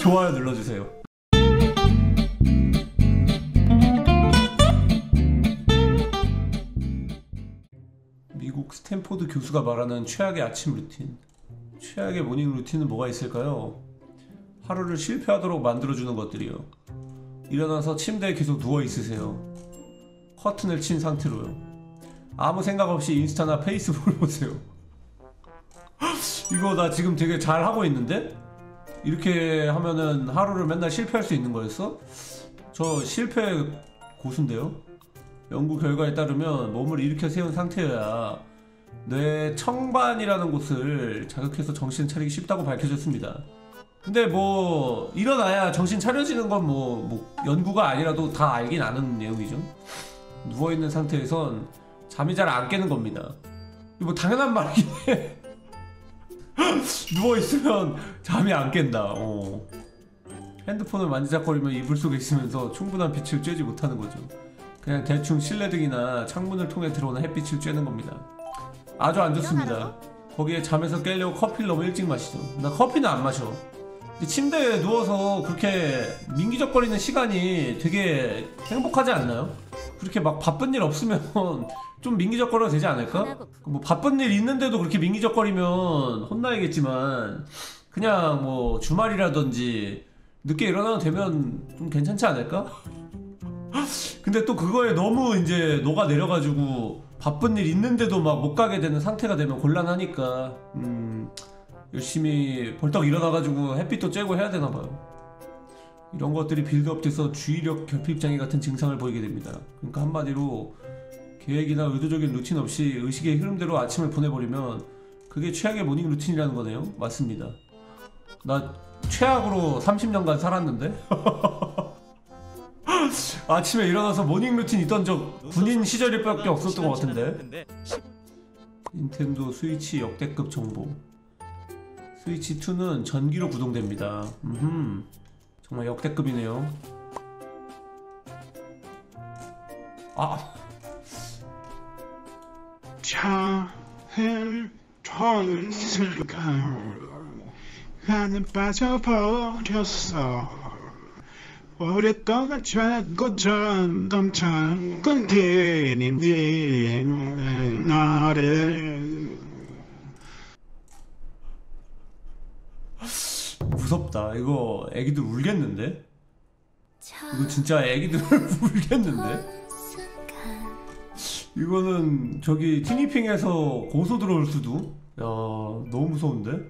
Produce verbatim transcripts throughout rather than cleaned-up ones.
좋아요 눌러주세요. 미국 스탠포드 교수가 말하는 최악의 아침 루틴. 최악의 모닝 루틴은 뭐가 있을까요? 하루를 실패하도록 만들어주는 것들이요. 일어나서 침대에 계속 누워있으세요. 커튼을 친 상태로요. 아무 생각 없이 인스타나 페이스북을 보세요. 이거 나 지금 되게 잘하고 있는데? 이렇게 하면은 하루를 맨날 실패할 수 있는 거였어? 저 실패 고수인데요? 연구 결과에 따르면 몸을 일으켜 세운 상태여야 뇌 청반이라는 곳을 자극해서 정신 차리기 쉽다고 밝혀졌습니다. 근데 뭐 일어나야 정신 차려지는 건 뭐 뭐 연구가 아니라도 다 알긴 아는 내용이죠. 누워있는 상태에선 잠이 잘 안 깨는 겁니다. 이거 뭐 당연한 말이긴 해. 누워있으면 잠이 안 깬다. 어. 핸드폰을 만지작거리며 이불 속에 있으면서 충분한 빛을 쬐지 못하는 거죠. 그냥 대충 실내등이나 창문을 통해 들어오는 햇빛을 쬐는 겁니다. 아주 안 좋습니다. 거기에 잠에서 깨려고 커피를 너무 일찍 마시죠. 나 커피는 안 마셔. 근데 침대에 누워서 그렇게 민기적거리는 시간이 되게 행복하지 않나요? 그렇게 막 바쁜 일 없으면 좀 민기적거려도 되지 않을까? 뭐 바쁜 일 있는데도 그렇게 민기적거리면 혼나야겠지만 그냥 뭐 주말이라든지 늦게 일어나도 되면 좀 괜찮지 않을까? 근데 또 그거에 너무 이제 녹아내려가지고 바쁜 일 있는데도 막 못 가게 되는 상태가 되면 곤란하니까 음 열심히 벌떡 일어나가지고 햇빛도 쬐고 해야 되나봐요. 이런 것들이 빌드업돼서 주의력 결핍장애 같은 증상을 보이게 됩니다. 그러니까 한마디로 계획이나 의도적인 루틴 없이 의식의 흐름대로 아침을 보내버리면 그게 최악의 모닝 루틴이라는 거네요. 맞습니다. 나 최악으로 삼십 년간 살았는데? 아침에 일어나서 모닝 루틴 있던 적 군인 시절일 밖에 없었던 것 같은데. 닌텐도 스위치 역대급 정보. 스위치 투는 전기로 구동됩니다. 음흠. 정말 역대급이네요. 아. 차를 줬을까 나는 빠져버렸어. 오랫동안 찾고 전담찬 건드린 나를. 무섭다. 이거 애기들 울겠는데? 이거 진짜 애기들 울겠는데? 이거는 저기 티니핑에서 고소 들어올 수도? 야, 너무 무서운데?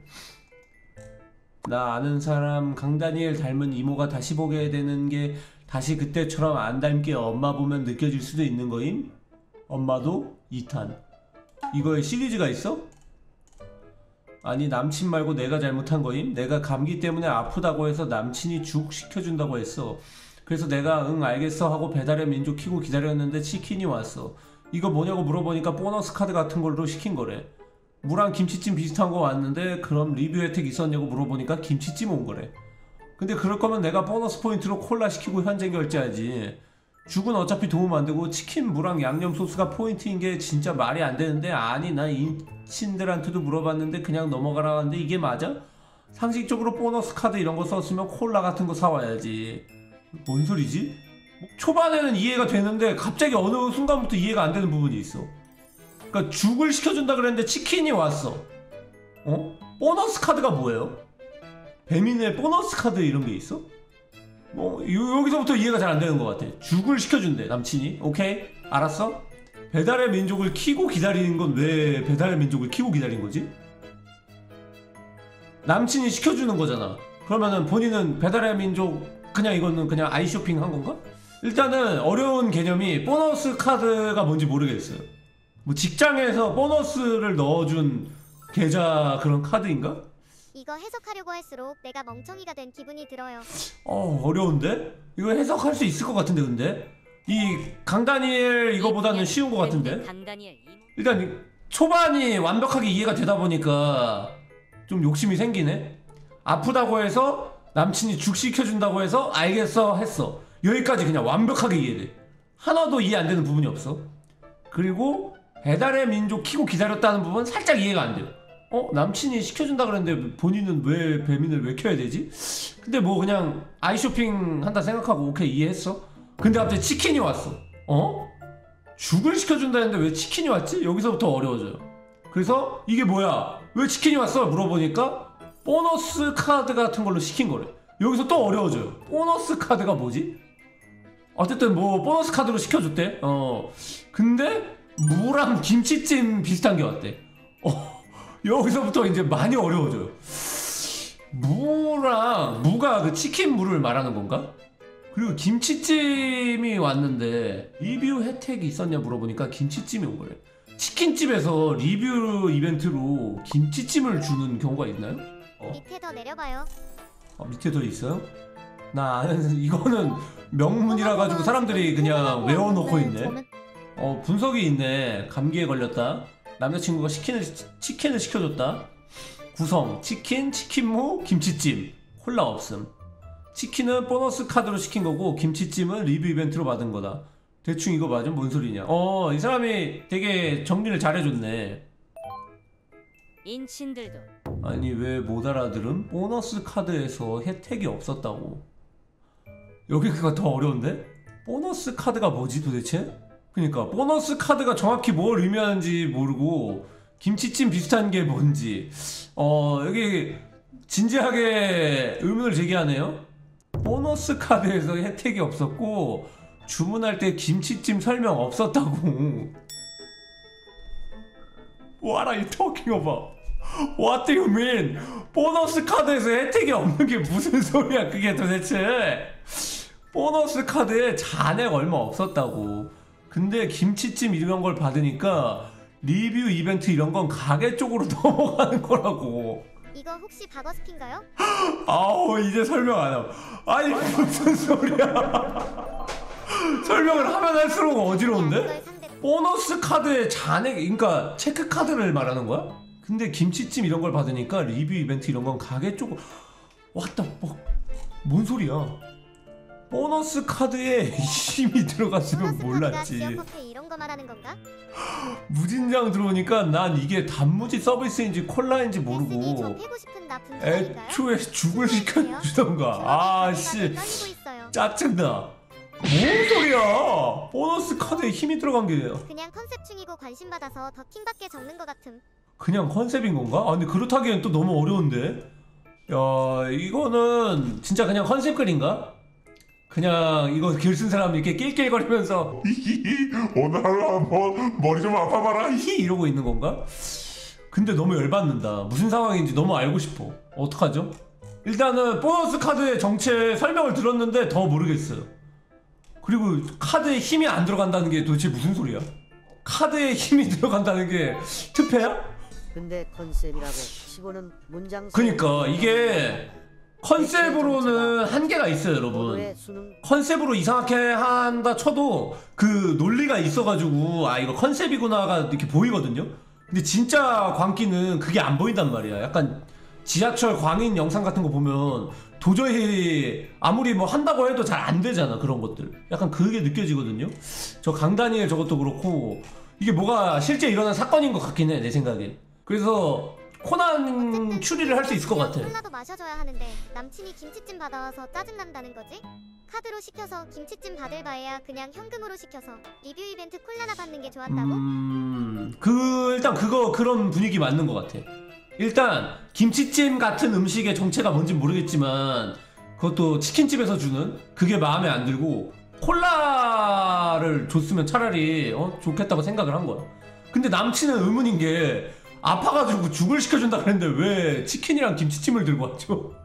나 아는 사람 강다니엘 닮은 이모가 다시 보게 되는 게 다시 그때처럼 안 닮게 엄마 보면 느껴질 수도 있는 거임? 엄마도 이 탄. 이거에 시리즈가 있어? 아니 남친 말고 내가 잘못한 거임? 내가 감기 때문에 아프다고 해서 남친이 죽 시켜준다고 했어. 그래서 내가 응 알겠어 하고 배달의 민족 키고 기다렸는데 치킨이 왔어. 이거 뭐냐고 물어보니까 보너스 카드 같은 걸로 시킨 거래. 무랑 김치찜 비슷한 거 왔는데 그럼 리뷰 혜택 있었냐고 물어보니까 김치찜 온 거래. 근데 그럴 거면 내가 보너스 포인트로 콜라 시키고 현재 결제하지. 죽은 어차피 도움 안 되고 치킨 무랑 양념 소스가 포인트인 게 진짜 말이 안 되는데. 아니 나 인친들한테도 물어봤는데 그냥 넘어가라 하는데 이게 맞아? 상식적으로 보너스 카드 이런 거 썼으면 콜라 같은 거 사와야지. 뭔 소리지? 초반에는 이해가 되는데 갑자기 어느 순간부터 이해가 안 되는 부분이 있어. 그러니까 죽을 시켜준다 그랬는데 치킨이 왔어. 어? 보너스 카드가 뭐예요? 배민의 보너스 카드 이런 게 있어? 뭐 여기서부터 이해가 잘 안 되는 것 같아. 죽을 시켜준대 남친이. 오케이 알았어. 배달의 민족을 키고 기다리는 건 왜 배달의 민족을 키고 기다린 거지? 남친이 시켜주는 거잖아. 그러면은 본인은 배달의 민족 그냥 이거는 그냥 아이쇼핑 한 건가? 일단은 어려운 개념이 보너스 카드가 뭔지 모르겠어요. 뭐 직장에서 보너스를 넣어준 계좌 그런 카드인가? 이거 해석하려고 할수록 내가 멍청이가 된 기분이 들어요. 어 어려운데? 이거 해석할 수 있을 것 같은데 근데? 이 강다니엘 이거보다는 쉬운 것 같은데? 일단 초반이 완벽하게 이해가 되다 보니까 좀 욕심이 생기네? 아프다고 해서 남친이 죽 시켜준다고 해서 알겠어 했어. 여기까지 그냥 완벽하게 이해돼. 하나도 이해 안 되는 부분이 없어. 그리고 배달의 민족 키고 기다렸다는 부분 살짝 이해가 안 돼요. 어? 남친이 시켜준다 그랬는데 본인은 왜 배민을 왜 켜야 되지? 근데 뭐 그냥 아이쇼핑 한다 생각하고 오케이 이해했어. 근데 갑자기 치킨이 왔어. 어? 죽을 시켜준다 했는데 왜 치킨이 왔지? 여기서부터 어려워져요. 그래서 이게 뭐야? 왜 치킨이 왔어? 물어보니까 보너스 카드 같은 걸로 시킨 거래. 여기서 또 어려워져요. 보너스 카드가 뭐지? 어쨌든 뭐 보너스 카드로 시켜줬대. 어 근데 무랑 김치찜 비슷한 게 왔대. 어 여기서부터 이제 많이 어려워져요. 무랑 무가 그 치킨 무를 말하는 건가? 그리고 김치찜이 왔는데 리뷰 혜택이 있었냐 물어보니까 김치찜이 온 거래. 치킨집에서 리뷰 이벤트로 김치찜을 주는 경우가 있나요? 어? 밑에 더 내려봐요. 어, 밑에 더 있어요? 나 아는 이거는 명문이라 가지고 사람들이 그냥 외워놓고 있네. 어 분석이 있네. 감기에 걸렸다. 남자친구가 치킨을 치킨을 시켜줬다. 구성 치킨, 치킨무, 김치찜, 콜라 없음. 치킨은 보너스 카드로 시킨 거고 김치찜은 리뷰 이벤트로 받은 거다. 대충 이거 맞으면 뭔 소리냐? 어 이 사람이 되게 정리를 잘해줬네. 인친들도 아니 왜 못 알아들음? 보너스 카드에서 혜택이 없었다고. 여기가 더 어려운데? 보너스 카드가 뭐지 도대체? 그니까 보너스 카드가 정확히 뭘 의미하는지 모르고 김치찜 비슷한 게 뭔지 어 여기 진지하게 의문을 제기하네요. 보너스 카드에서 혜택이 없었고 주문할 때 김치찜 설명 없었다고. What are you talking about? What do you mean? 보너스 카드에서 혜택이 없는 게 무슨 소리야 그게 도대체. 보너스 카드에 잔액 얼마 없었다고. 근데 김치찜 이런 걸 받으니까 리뷰 이벤트 이런 건 가게 쪽으로 넘어가는 거라고. 이거 혹시 바거스핀가요? 아우 이제 설명 안 하고. 아니 무슨 소리야. 설명을 하면 할수록 어지러운데? 보너스 카드에 잔액, 그러니까 체크 카드를 말하는 거야? 근데 김치찜 이런 걸 받으니까 리뷰 이벤트 이런 건 가게 쪽. 왔다 뭐, 뭔 소리야? 보너스 카드에 힘이 들어갔으면 몰랐지. 지역 커피 이런 거 말하는 건가? 무진장 들어오니까 난 이게 단무지 서비스인지 콜라인지 모르고 좀 패고 싶은 나 분석인가요? 애초에 죽을 시켜주던가. 아씨 짜증나. 뭔 소리야? 보너스 카드에 힘이 들어간 게 그냥 컨셉 중이고 관심 받아서 더 킹받게 적는 것 같음. 그냥 컨셉인 건가? 아 근데 그렇다기엔 또 너무 어려운데? 야 이거는 진짜 그냥 컨셉 글인가? 그냥 이거 글 쓴 사람이 이렇게 낄낄거리면서 오늘 하루 뭐 머리 좀 아파봐라. 히 이러고 있는 건가? 근데 너무 열받는다. 무슨 상황인지 너무 알고 싶어. 어떡하죠? 일단은 보너스 카드의 정체 설명을 들었는데 더 모르겠어요. 그리고 카드에 힘이 안 들어간다는 게 도대체 무슨 소리야? 카드에 힘이 들어간다는 게 특패야? 근데 컨셉이라고 치고는 문장 그니까 이게 컨셉으로는 한계가 있어요 여러분. 컨셉으로 이상하게 한다 쳐도 그 논리가 있어가지고 아 이거 컨셉이구나가 이렇게 보이거든요. 근데 진짜 광기는 그게 안 보인단 말이야. 약간 지하철 광인 영상 같은 거 보면 도저히 아무리 뭐 한다고 해도 잘 안 되잖아 그런 것들. 약간 그게 느껴지거든요. 저 강다니엘 저것도 그렇고 이게 뭐가 실제 일어난 사건인 것 같긴 해 내 생각에. 그래서 코난 추리를 할 수 있을 것 같아. 콜라도 마셔줘야 하는데 남친이 김치찜 받아와서 짜증난다는 거지? 카드로 시켜서 김치찜 받을 바에야 그냥 현금으로 시켜서 리뷰 이벤트 콜라나 받는 게 좋았다고? 음... 그 일단 그거 그런 분위기 맞는 것 같아. 일단 김치찜 같은 음식의 정체가 뭔진 모르겠지만 그것도 치킨집에서 주는 그게 마음에 안 들고 콜라를 줬으면 차라리 어? 좋겠다고 생각을 한 거야. 근데 남친은 의문인 게 아파가지고 죽을 시켜준다 그랬는데 왜 치킨이랑 김치찜을 들고 왔죠?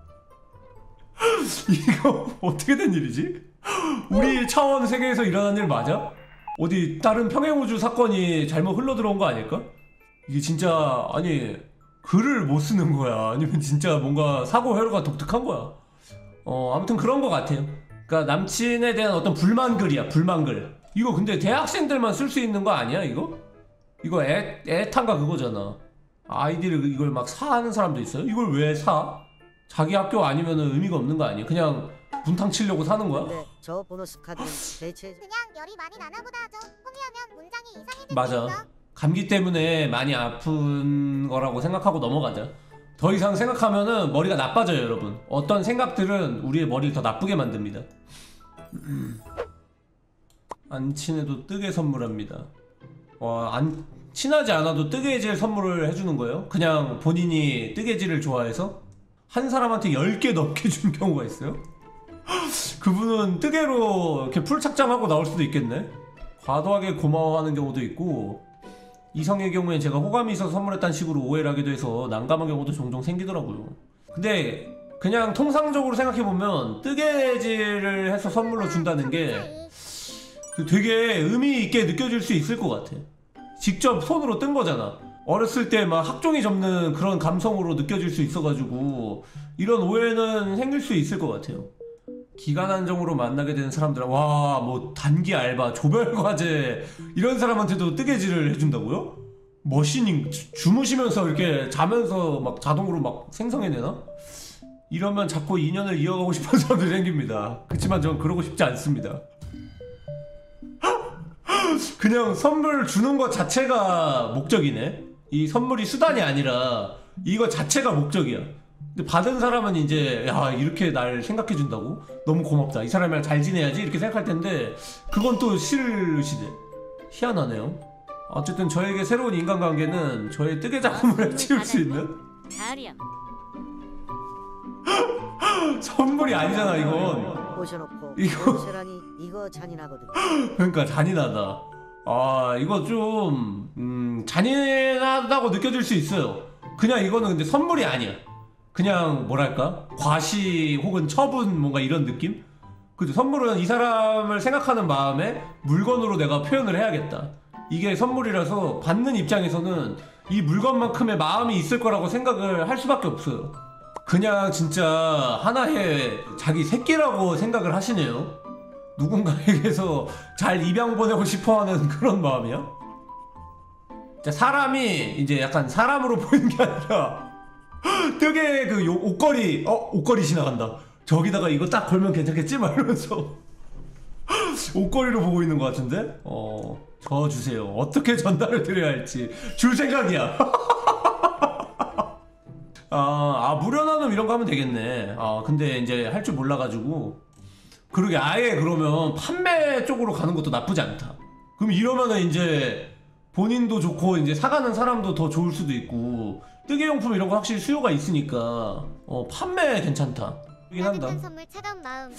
이거 어떻게 된 일이지? 우리 차원 세계에서 일어난 일 맞아? 어디 다른 평행우주 사건이 잘못 흘러들어온 거 아닐까? 이게 진짜 아니 글을 못 쓰는 거야? 아니면 진짜 뭔가 사고 회로가 독특한 거야? 어 아무튼 그런 거 같아요. 그러니까 남친에 대한 어떤 불만글이야 불만글. 이거 근데 대학생들만 쓸 수 있는 거 아니야 이거? 이거 애, 애탄가 그거잖아. 아이디를 이걸 막 사는 사람도 있어요? 이걸 왜 사? 자기 학교 아니면 의미가 없는 거 아니야? 그냥 분탕 치려고 사는 거야? 근데 저 보너스 카드는 대체 그냥 열이 많이 나나 보다. 좀 포기하면 문장이 이상해질 맞아. 수 있어. 감기 때문에 많이 아픈 거라고 생각하고 넘어가자. 더 이상 생각하면은 머리가 나빠져요, 여러분. 어떤 생각들은 우리의 머리를 더 나쁘게 만듭니다. 안 친해도 뜨개 선물합니다. 와, 안 친하지 않아도 뜨개질 선물을 해주는 거예요? 그냥 본인이 뜨개질을 좋아해서? 한 사람한테 열 개 넘게 준 경우가 있어요? 그분은 뜨개로 이렇게 풀 착장하고 나올 수도 있겠네? 과도하게 고마워하는 경우도 있고, 이성의 경우엔 제가 호감이 있어서 선물했다는 식으로 오해를 하기도 해서 난감한 경우도 종종 생기더라고요. 근데 그냥 통상적으로 생각해보면 뜨개질을 해서 선물로 준다는 게 되게 의미 있게 느껴질 수 있을 것 같아. 직접 손으로 뜬 거잖아. 어렸을 때 막 학종이 접는 그런 감성으로 느껴질 수 있어가지고 이런 오해는 생길 수 있을 것 같아요. 기간 한정으로 만나게 되는 사람들, 와, 뭐 단기 알바, 조별 과제 이런 사람한테도 뜨개질을 해준다고요? 머신인, 주, 주무시면서 이렇게 자면서 막 자동으로 막 생성해내나? 이러면 자꾸 인연을 이어가고 싶은 사람들이 생깁니다. 그치만 전 그러고 싶지 않습니다. 그냥 선물 주는 것 자체가 목적이네. 이 선물이 수단이 아니라 이거 자체가 목적이야. 근데 받은 사람은 이제 야, 이렇게 날 생각해준다고? 너무 고맙다, 이 사람이랑 잘 지내야지, 이렇게 생각할 텐데 그건 또 싫으시대. 희한하네요. 어쨌든 저에게 새로운 인간관계는 저의 뜨개 작품을 해치울 수 있는 선물이 아니잖아, 이건. 모셔놓고 이거- 연세랑이 이거 잔인하거든요. 그러니까 잔인하다. 아, 이거 좀 음, 잔인하다고 느껴질 수 있어요. 그냥 이거는 근데 선물이 아니야. 그냥 뭐랄까, 과시 혹은 처분, 뭔가 이런 느낌? 그죠? 선물은 이 사람을 생각하는 마음에 물건으로 내가 표현을 해야겠다. 이게 선물이라서 받는 입장에서는 이 물건만큼의 마음이 있을 거라고 생각을 할 수밖에 없어요. 그냥 진짜 하나의 자기 새끼라고 생각을 하시네요. 누군가에게서 잘 입양 보내고 싶어하는 그런 마음이야? 자, 사람이 이제 약간 사람으로 보이는 게 아니라 뜨개 그 요, 옷걸이, 어? 옷걸이 지나간다. 저기다가 이거 딱 걸면 괜찮겠지? 막 이러면서 옷걸이로 보고 있는 것 같은데? 어, 저 주세요. 어떻게 전달을 드려야 할지 줄 생각이야. 아, 아, 무료 나눔 이런 거 하면 되겠네. 아, 근데 이제 할 줄 몰라가지고. 그러게, 아예 그러면 판매 쪽으로 가는 것도 나쁘지 않다. 그럼 이러면은 이제 본인도 좋고 이제 사가는 사람도 더 좋을 수도 있고, 뜨개용품 이런 거 확실히 수요가 있으니까 어, 판매 괜찮다. 그긴 한다. 따뜻한 선물 차가운 마음.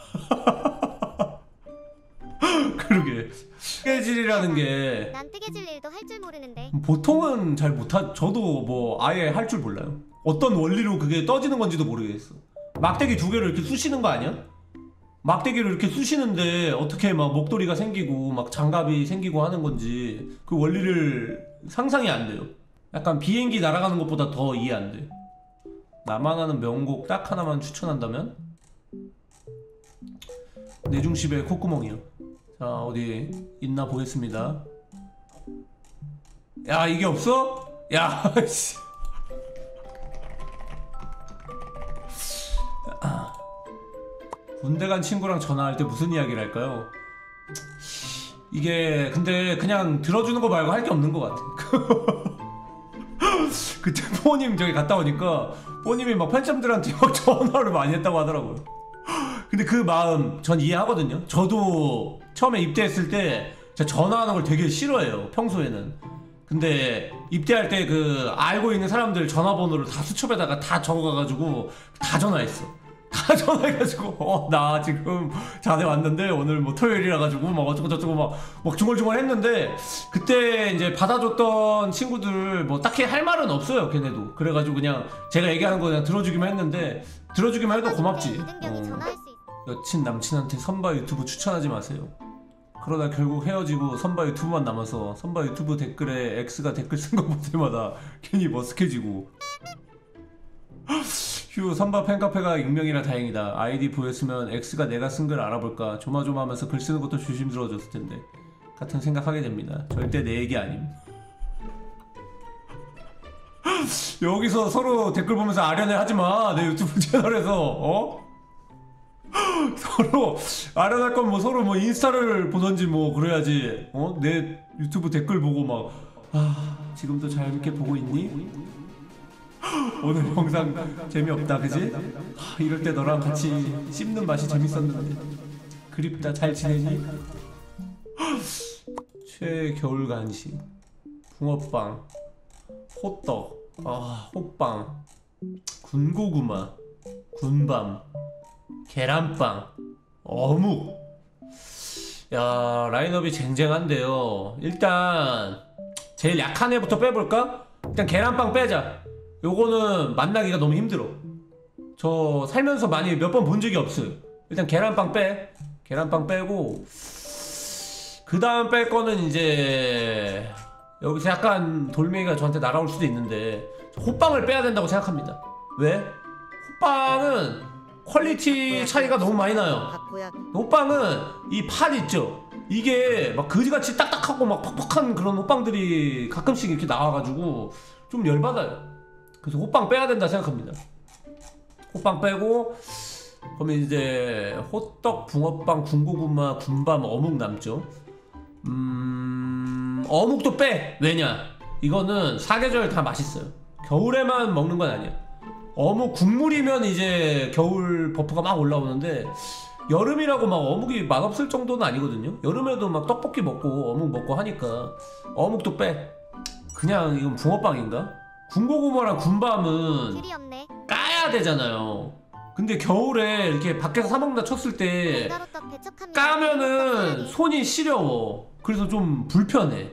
그러게, 뜨개질이라는 게 난 뜨개질 일도 할 줄 모르는데. 보통은 잘 못하. 저도 뭐 아예 할 줄 몰라요. 어떤 원리로 그게 떠지는 건지도 모르겠어. 막대기 두 개를 이렇게 쑤시는 거 아니야? 막대기를 이렇게 쑤시는데 어떻게 막 목도리가 생기고 막 장갑이 생기고 하는 건지 그 원리를 상상이 안 돼요. 약간 비행기 날아가는 것보다 더 이해 안 돼. 나만 아는 명곡 딱 하나만 추천한다면? 내중십의 콧구멍이요. 자, 어디 있나 보겠습니다. 야, 이게 없어? 야, 씨. 군대 간 친구랑 전화할 때 무슨 이야기를 할까요? 이게 근데 그냥 들어주는 거 말고 할 게 없는 것 같아. 그때 포님 저기 갔다 오니까 포님이 막 팬점들한테 막 전화를 많이 했다고 하더라고요. 근데 그 마음 전 이해하거든요. 저도 처음에 입대했을 때 제가 전화하는 걸 되게 싫어해요, 평소에는. 근데 입대할 때 그 알고 있는 사람들 전화번호를 다 수첩에다가 다 적어가가지고 다 전화했어. 다 전화해가지고 어, 나 지금 자대 왔는데 오늘 뭐 토요일이라 가지고 막 어쩌고 저쩌고 막, 막 중얼중얼 했는데, 그때 이제 받아줬던 친구들 뭐 딱히 할 말은 없어요, 걔네도. 그래가지고 그냥 제가 얘기하는 거 그냥 들어주기만 했는데, 들어주기만 해도 고맙지. 이등병이 어. 전화할 수 있어. 여친 남친한테 선바 유튜브 추천하지 마세요. 그러다 결국 헤어지고 선바 유튜브만 남아서 선바 유튜브 댓글에 X가 댓글 쓴 거 볼 때마다 괜히 머쓱해지고. 휴, 선바 팬카페가 익명이라 다행이다. 아이디 보였으면 X가 내가 쓴 글 알아볼까 조마조마하면서 글 쓰는 것도 조심스러워졌을 텐데 같은 생각하게 됩니다. 절대 내 얘기 아님. 여기서 서로 댓글 보면서 아련해 하지마. 내 유튜브 채널에서 어? 서로 아련할 건 뭐 서로 뭐 인스타를 보던지 뭐 그래야지. 어? 내 유튜브 댓글 보고 막 아, 지금도 재밌게 보고 있니? 오늘 영상 재미없다 그지? 아, 이럴 때 너랑 같이 씹는 맛이 재밌었는데 그립다. 잘 지내니? 최애 겨울 간식 붕어빵, 호떡, 아 호빵, 군고구마, 군밤, 계란빵, 어묵. 야, 라인업이 쟁쟁한데요. 일단 제일 약한 애부터 빼볼까? 일단 계란빵 빼자. 요거는 만나기가 너무 힘들어. 저 살면서 많이 몇 번 본 적이 없어요. 일단 계란빵 빼. 계란빵 빼고 그 다음 뺄 거는 이제 여기서 약간 돌멩이가 저한테 날아올 수도 있는데 호빵을 빼야 된다고 생각합니다. 왜? 호빵은 퀄리티 차이가 너무 많이 나요. 바코야. 호빵은 이 팥 있죠? 이게 막 그지같이 딱딱하고 막 퍽퍽한 그런 호빵들이 가끔씩 이렇게 나와가지고 좀 열받아요. 그래서 호빵 빼야 된다 생각합니다. 호빵 빼고 그러면 이제 호떡, 붕어빵, 군고구마, 군밤, 어묵 남죠. 음... 어묵도 빼! 왜냐? 이거는 사계절 다 맛있어요. 겨울에만 먹는 건 아니야. 어묵 국물이면 이제 겨울 버프가 막 올라오는데 여름이라고 막 어묵이 맛없을 정도는 아니거든요. 여름에도 막 떡볶이 먹고 어묵 먹고 하니까 어묵도 빼. 그냥 이건 붕어빵인가? 군고구마랑 군밤은 귤이 없네. 까야 되잖아요. 근데 겨울에 이렇게 밖에서 사 먹는다 쳤을 때 가루떡 배척합니다. 까면은 손이 시려워. 그래서 좀 불편해.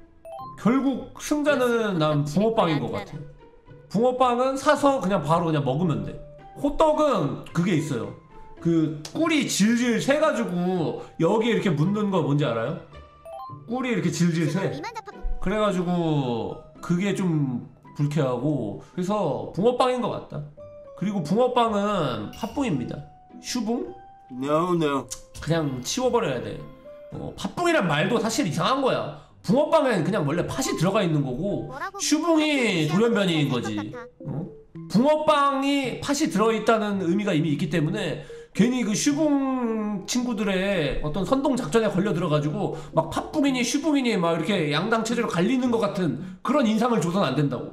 결국 승자는 난 붕어빵인 것 같아. 붕어빵은 사서 그냥 바로 그냥 먹으면 돼. 호떡은 그게 있어요. 그 꿀이 질질 새가지고 여기에 이렇게 묻는 거 뭔지 알아요? 꿀이 이렇게 질질 새. 이만 잡아. 그래가지고 그게 좀 불쾌하고 그래서 붕어빵인 것 같다. 그리고 붕어빵은 팥붕입니다. 슈붕? No, no. 그냥 치워버려야 돼. 어, 팥붕이란 말도 사실 이상한 거야. 붕어빵엔 그냥 원래 팥이 들어가 있는 거고 뭐라고? 슈붕이 돌연변이인 거지. 어? 붕어빵이 팥이 들어있다는 의미가 이미 있기 때문에 괜히 그 슈붕 친구들의 어떤 선동 작전에 걸려 들어가지고 막 팥붕이니 슈붕이니 막 이렇게 양당 체제로 갈리는 것 같은 그런 인상을 줘선 안 된다고.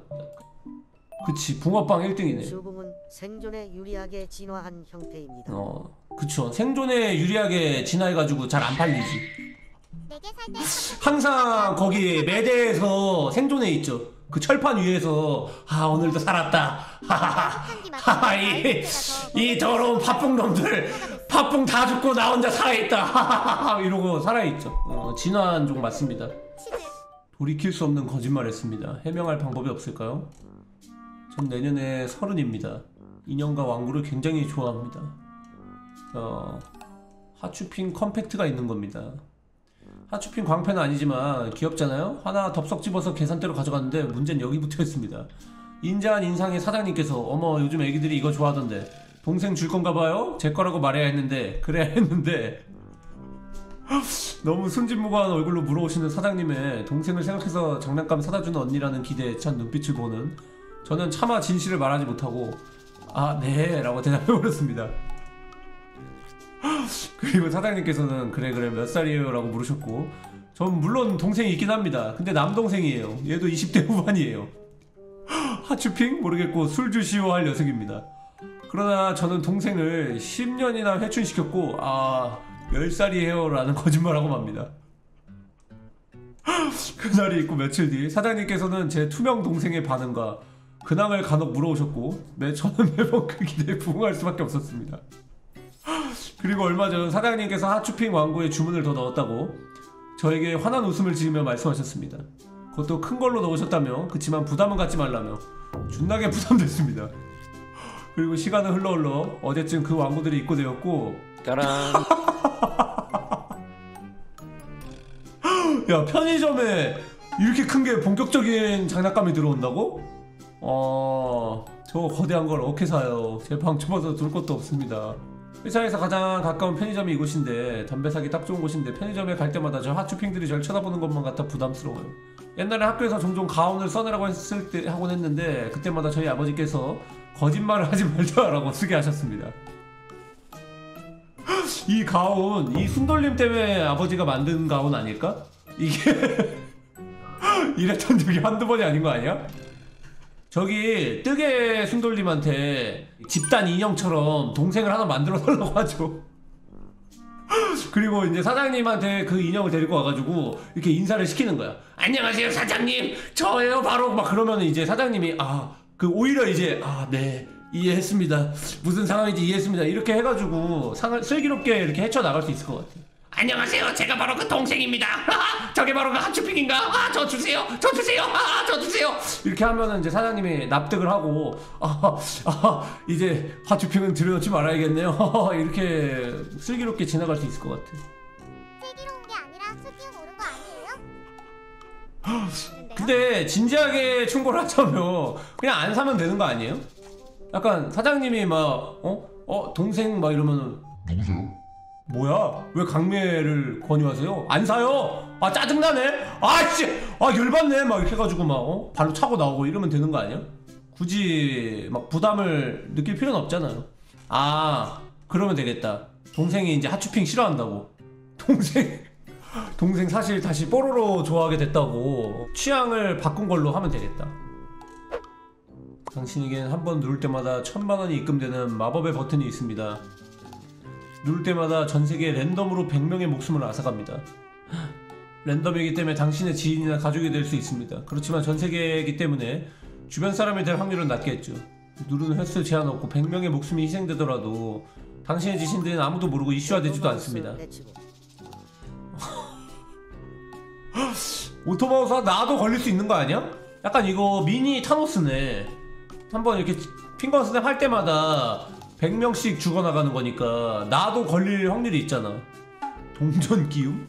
그치, 붕어빵 일 등이네. 수붕은 생존에 유리하게 진화한 형태입니다. 어, 그쵸. 생존에 유리하게 진화해가지고 잘 안 팔리지. 네개 살 때 항상 거기 매대에서 생존해 있죠. 그 철판 위에서 아 오늘도 살았다. 하하하. 이, 이 더러운 팥붕 놈들 팥붕 다 죽고 나 혼자 살아있다. 하하하. 이러고 살아있죠. 어, 진화한 종 맞습니다. 치즈. 돌이킬 수 없는 거짓말했습니다. 해명할 방법이 없을까요? 전 내년에 서른입니다. 인형과 왕구를 굉장히 좋아합니다. 어, 하츄핑 컴팩트가 있는 겁니다. 하츄핑 광팬은 아니지만 귀엽잖아요? 하나 덥석 집어서 계산대로 가져갔는데 문제는 여기 붙어있습니다. 인자한 인상의 사장님께서 어머 요즘 애기들이 이거 좋아하던데 동생 줄 건가봐요? 제 거라고 말해야 했는데 그래야 했는데 너무 순진무구한 얼굴로 물어오시는 사장님의 동생을 생각해서 장난감 사다주는 언니라는 기대에 찬 눈빛을 보는 저는 차마 진실을 말하지 못하고 아 네 라고 대답해버렸습니다. 그리고 사장님께서는 그래 그래 몇 살이에요? 라고 물으셨고 전 물론 동생이 있긴 합니다. 근데 남동생이에요. 얘도 이십 대 후반이에요. 하츄핑? 모르겠고 술 주시오 할 녀석입니다. 그러나 저는 동생을 십 년이나 회춘시켰고 아 열 살이에요 라는 거짓말하고 맙니다. 그날이 있고 며칠 뒤 사장님께서는 제 투명 동생의 반응과 근황을 간혹 물어오셨고 매, 저는 매번 그 기대에 부응할 수밖에 없었습니다. 그리고 얼마 전 사장님께서 하츄핑 왕구에 주문을 더 넣었다고 저에게 환한 웃음을 지으며 말씀하셨습니다. 그것도 큰 걸로 넣으셨다며 그치만 부담은 갖지 말라며 존나게 부담됐습니다. 그리고 시간은 흘러 흘러 어제쯤 그 왕구들이 입고되었고 짜란. 야 편의점에 이렇게 큰 게 본격적인 장난감이 들어온다고? 어... 저 거대한 걸 어떻게 사요? 제 방 좁아서 둘 것도 없습니다. 회사에서 가장 가까운 편의점이 이곳인데 담배 사기 딱 좋은 곳인데 편의점에 갈 때마다 저 하츄핑들이 절 쳐다보는 것만 같아 부담스러워요. 옛날에 학교에서 종종 가운을 써내라고 했을 때 하곤 했는데 그때마다 저희 아버지께서 거짓말을 하지 말자라고 쓰게 하셨습니다. 이 가운, 이 순돌림 때문에 아버지가 만든 가운 아닐까? 이게 이랬던 적이 한두 번이 아닌 거 아니야? 저기 뜨개 순돌님한테 집단 인형처럼 동생을 하나 만들어 달라고 하죠. 그리고 이제 사장님한테 그 인형을 데리고 와가지고 이렇게 인사를 시키는 거야. 안녕하세요 사장님, 저예요 바로. 막 그러면 이제 사장님이 아 그 오히려 이제 아 네 이해했습니다, 무슨 상황인지 이해했습니다 이렇게 해가지고 상을 슬기롭게 이렇게 헤쳐나갈 수 있을 것 같아. 안녕하세요, 제가 바로 그 동생입니다. 아, 저게 바로 그 하츄핑인가? 아, 저 주세요, 저 주세요, 아, 저 주세요. 이렇게 하면은 이제 사장님이 납득을 하고 아, 아 이제 하츄핑은 들여놓지 말아야겠네요. 이렇게 슬기롭게 지나갈 수 있을 것 같아. 슬기로운 게 아니라 슈팅 오른 거 아니에요? 근데 진지하게 충고를 하자면 그냥 안 사면 되는 거 아니에요? 약간 사장님이 막 어? 어? 동생 막 이러면은 누구세요? 뭐야? 왜 강매를 권유하세요? 안 사요! 아 짜증나네? 아씨! 아 열받네! 막 이렇게 해가지고 막 어? 발로 차고 나오고 이러면 되는 거 아니야? 굳이 막 부담을 느낄 필요는 없잖아요. 아 그러면 되겠다. 동생이 이제 하츄핑 싫어한다고. 동생 동생 사실 다시 뽀로로 좋아하게 됐다고 취향을 바꾼 걸로 하면 되겠다. 당신에겐 한 번 누를 때마다 천만 원이 입금되는 마법의 버튼이 있습니다. 누를 때마다 전세계 랜덤으로 백 명의 목숨을 앗아갑니다. 랜덤이기 때문에 당신의 지인이나 가족이 될 수 있습니다. 그렇지만 전세계이기 때문에 주변 사람이 될 확률은 낮겠죠. 누르는 횟수 제한 없고 백 명의 목숨이 희생되더라도 당신의 지신들은 아무도 모르고 이슈화되지도 않습니다. 오토마우스 나도 걸릴 수 있는 거 아니야? 약간 이거 미니 타노스네. 한번 이렇게 핑거 스냅 할 때마다 백 명씩 죽어나가는 거니까 나도 걸릴 확률이 있잖아. 동전 기움?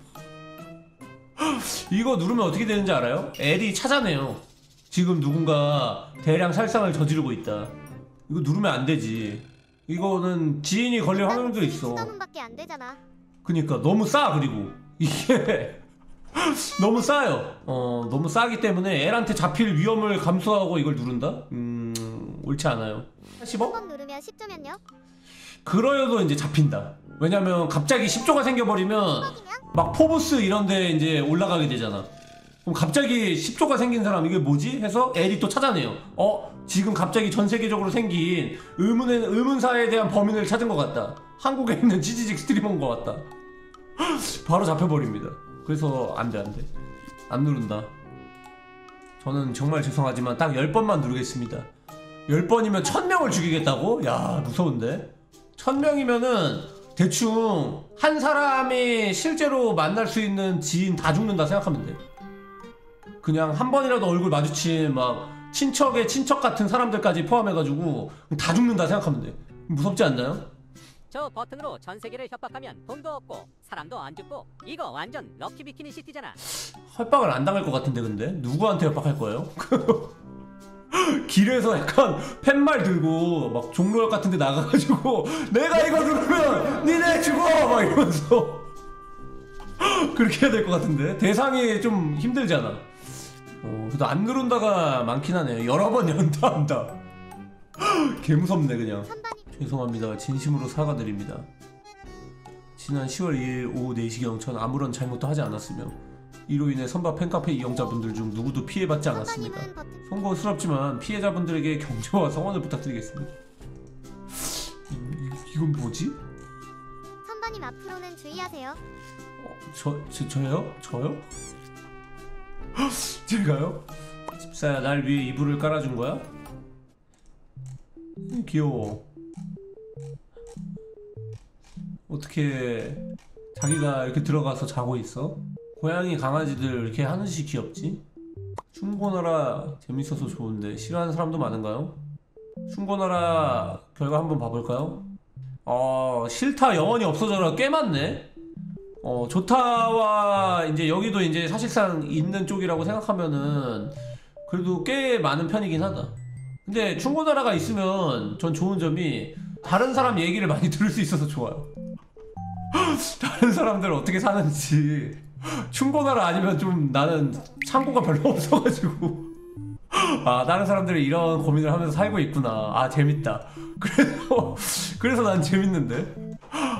이거 누르면 어떻게 되는지 알아요? 엘이 찾아내요. 지금 누군가 대량 살상을 저지르고 있다. 이거 누르면 안 되지. 이거는 지인이 걸릴 확률도 있어. 천 원밖에 안 되잖아. 그니까 너무 싸. 그리고 이게 너무 싸요. 어 너무 싸기 때문에 엘한테 잡힐 위험을 감수하고 이걸 누른다? 음 옳지 않아요. 십 억? 한 번 누르면 십 조면요? 그러여도 이제 잡힌다. 왜냐면 갑자기 십 조가 생겨버리면 막 포브스 이런데 이제 올라가게 되잖아. 그럼 갑자기 십 조가 생긴 사람 이게 뭐지? 해서 엘이 또 찾아내요. 어? 지금 갑자기 전 세계적으로 생긴 의문의, 의문사에 대한 범인을 찾은 것 같다. 한국에 있는 치지직 스트리머인 것 같다. 바로 잡혀버립니다. 그래서 안돼 안돼 안 누른다. 저는 정말 죄송하지만 딱 열 번만 누르겠습니다. 열 번이면 천 명을 죽이겠다고? 야 무서운데? 천 명이면은 대충 한 사람이 실제로 만날 수 있는 지인 다 죽는다 생각하면 돼. 그냥 한 번이라도 얼굴 마주친 막 친척의 친척 같은 사람들까지 포함해가지고 다 죽는다 생각하면 돼. 무섭지 않나요? 저 버튼으로 전 세계를 협박하면 돈도 없고 사람도 안 죽고 이거 완전 럭키 비키니 시티잖아. 협박을 안 당할 것 같은데 근데? 누구한테 협박할 거예요? 길에서 약간 팻말 들고 막 종로역 같은 데 나가가지고 내가 이거 누르면 니네 죽어! 막 이러면서 그렇게 해야 될 것 같은데? 대상이 좀 힘들잖아. 어, 그래도 안 누른다가 많긴 하네요. 여러 번 연타한다. 개무섭네 그냥. 죄송합니다. 진심으로 사과드립니다. 지난 시월 이일 오후 네 시경 전 아무런 잘못도 하지 않았으며 이로 인해 선바 팬카페 이용자분들 중 누구도 피해받지 않았습니다. 송구스럽지만 피해자분들에게 경제와 성원을 부탁드리겠습니다. 이, 이건 뭐지? 선반님 앞으로는 주의하세요. 어, 저, 저, 저요? 저요? 제가요? 집사야 날 위해 이불을 깔아준 거야? 음, 귀여워. 어떻게 자기가 이렇게 들어가서 자고 있어? 고양이 강아지들 이렇게 하는시 귀엽지? 충고나라 재밌어서 좋은데 싫어하는 사람도 많은가요? 충고나라 결과 한번 봐볼까요? 어 싫다 영원히 없어져라 꽤 많네? 어 좋다와 이제 여기도 이제 사실상 있는 쪽이라고 생각하면은 그래도 꽤 많은 편이긴 하다. 근데 충고나라가 있으면 전 좋은 점이 다른 사람 얘기를 많이 들을 수 있어서 좋아요. 다른 사람들 어떻게 사는지. 충고나라 아니면 좀 나는 창고가 별로 없어가지고 아 다른 사람들이 이런 고민을 하면서 살고 있구나. 아 재밌다. 그래서 그래서 난 재밌는데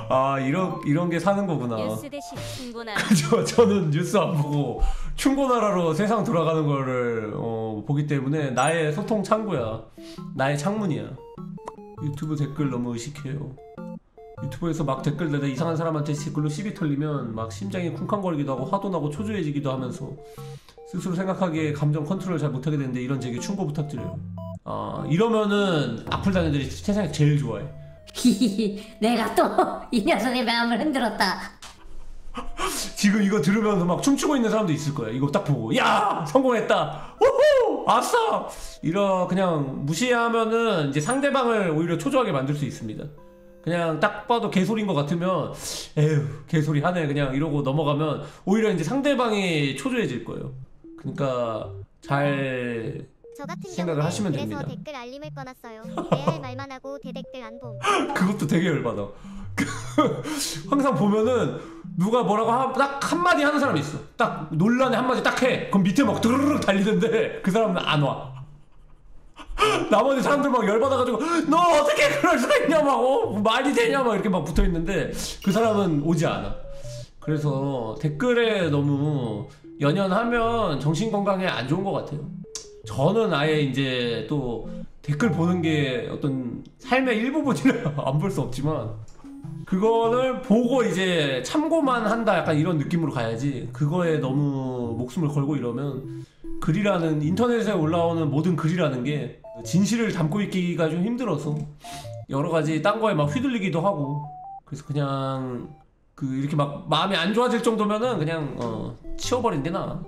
아 이런 이런 게 사는 거구나. 뉴스 대신 충분한 저 저는 뉴스 안 보고 충고나라로 세상 돌아가는 거를 어, 보기 때문에 나의 소통 창구야. 나의 창문이야. 유튜브 댓글 너무 의식해요. 유튜브에서 막 댓글 내다 이상한 사람한테 댓글로 시비 털리면 막 심장이 쿵쾅거리기도 하고 화도 나고 초조해지기도 하면서 스스로 생각하기에 감정 컨트롤 잘 못하게 되는데 이런 제게 충고 부탁드려요. 아 이러면은 악플 다는 애들이 세상에 제일 좋아해. 내가 또 이 녀석의 마음을 흔들었다. 지금 이거 들으면서 막 춤추고 있는 사람도 있을 거야. 이거 딱 보고 야 성공했다. 우후 아싸. 이러 그냥 무시하면은 이제 상대방을 오히려 초조하게 만들 수 있습니다. 그냥 딱 봐도 개소리인 것 같으면 에휴 개소리 하네 그냥 이러고 넘어가면 오히려 이제 상대방이 초조해질 거예요. 그러니까 잘 저 같은 생각을 경우는 하시면 그래서 됩니다. 댓글 알림을 꺼놨어요. 내 할 말만 하고 대댓글 안 봄. 그것도 되게 열받아. 항상 보면은 누가 뭐라고 딱 한마디 하는 사람이 있어. 딱 논란에 한마디 딱 해. 그럼 밑에 막 드르륵 달리는데 그 사람은 안 와. 나머지 사람들 막 열받아가지고 너 어떻게 그럴 수가 있냐 막 어? 말이 되냐 막 이렇게 막 붙어있는데 그 사람은 오지 않아. 그래서 댓글에 너무 연연하면 정신건강에 안 좋은 것 같아요. 저는 아예 이제 또 댓글 보는 게 어떤 삶의 일부분이라 안 볼 수 없지만 그거를 보고 이제 참고만 한다 약간 이런 느낌으로 가야지 그거에 너무 목숨을 걸고 이러면 글이라는 인터넷에 올라오는 모든 글이라는 게 진실을 담고 있기가 좀 힘들어서 여러 가지 딴 거에 막 휘둘리기도 하고 그래서 그냥 그 이렇게 막 마음이 안 좋아질 정도면은 그냥 어 치워버린 게 나아.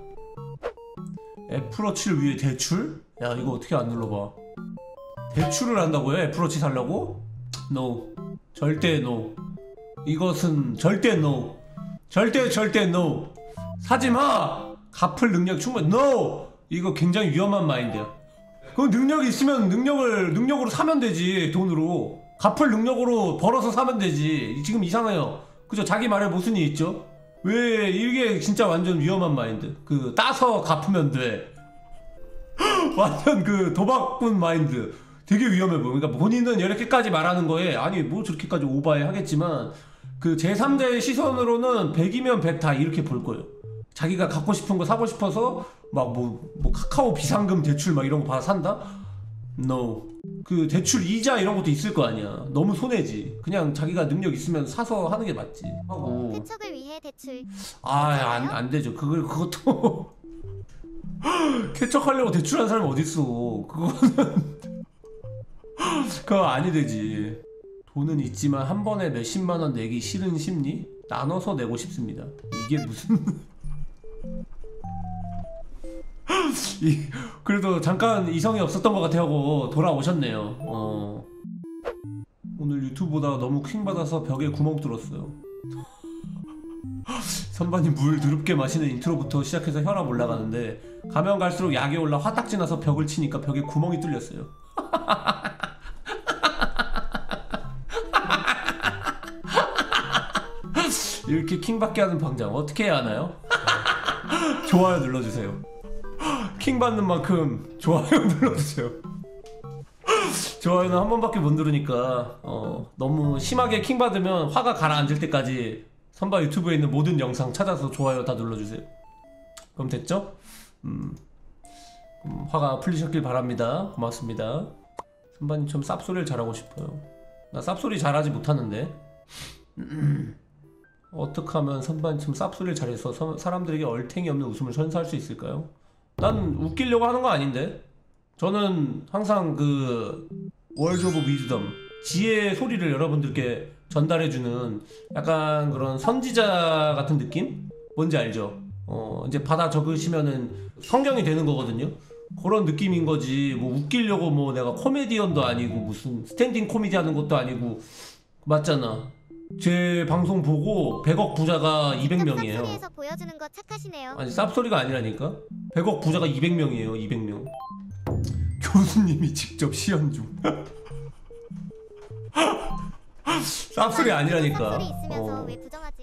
애플워치를 위해 대출? 야 이거 어떻게 안 눌러봐. 대출을 한다고요? 애플워치 살려고? No. 절대 no. 이것은 절대 no. 절대 절대 no. 사지마. 갚을 능력 충분. No. 이거 굉장히 위험한 마인드야. 그 능력이 있으면 능력을 능력으로 사면 되지. 돈으로 갚을 능력으로 벌어서 사면 되지. 지금 이상해요. 그죠? 자기 말에 모순이 있죠? 왜 이게 진짜 완전 위험한 마인드. 그 따서 갚으면 돼. 완전 그 도박꾼 마인드. 되게 위험해 보여. 그러니까 본인은 이렇게까지 말하는 거에 아니 뭐 저렇게까지 오바해 하겠지만 그 제삼자의 시선으로는 백이면 백 다 이렇게 볼 거예요. 자기가 갖고 싶은 거 사고 싶어서 막 뭐 뭐 카카오 비상금 대출 막 이런 거 받아 산다? No. 그 대출 이자 이런 것도 있을 거 아니야. 너무 손해지. 그냥 자기가 능력 있으면 사서 하는 게 맞지. 하고. 쾌척을 위해 대출. 아, 안, 안 되죠. 그걸 그것도 쾌척하려고 대출한 사람이 어딨어. 그거는 그거 아니 되지. 돈은 있지만 한 번에 몇십만 원 내기 싫은 심리? 나눠서 내고 싶습니다. 이게 무슨 이, 그래도 잠깐 이성이 없었던 것 같아 하고 돌아오셨네요. 어. 오늘 유튜브 보다가 너무 킹 받아서 벽에 구멍 뚫었어요. 선반님 물 더럽게 마시는 인트로부터 시작해서 혈압 올라가는데 가면 갈수록 약이 올라 화딱지 나서 벽을 치니까 벽에 구멍이 뚫렸어요. 이렇게 킹받게 하는 방장 어떻게 해야 하나요? 좋아요 눌러주세요. 킹받는 만큼 좋아요 눌러주세요. 좋아요는 한 번밖에 못 누르니까 어, 너무 심하게 킹받으면 화가 가라앉을 때까지 선바 유튜브에 있는 모든 영상 찾아서 좋아요 다 눌러주세요. 그럼 됐죠? 음, 음, 화가 풀리셨길 바랍니다. 고맙습니다. 선바님 좀 쌉소리를 잘하고 싶어요. 나 쌉소리 잘하지 못하는데 어떻게 하면 선반쯤 쌉소리를 잘해서 서, 사람들에게 얼탱이 없는 웃음을 선사할 수 있을까요? 난 웃기려고 하는 거 아닌데? 저는 항상 그 월드 오브 위즈덤 지혜의 소리를 여러분들께 전달해주는 약간 그런 선지자 같은 느낌? 뭔지 알죠? 어 이제 받아 적으시면은 성경이 되는 거거든요? 그런 느낌인 거지. 뭐 웃기려고 뭐 내가 코미디언도 아니고 무슨 스탠딩 코미디 하는 것도 아니고 맞잖아. 제 방송 보고 백억 부자가 이백 명이에요. 쌉소리에서 보여주는 거 착하시네요. 아니 쌉소리가 아니라니까? 백억 부자가 이백 명이에요. 이백 명. 교수님이 직접 시연 중. 쌉소리 아니라니까. 쌉소리 있으면서 어. 왜 부정하지?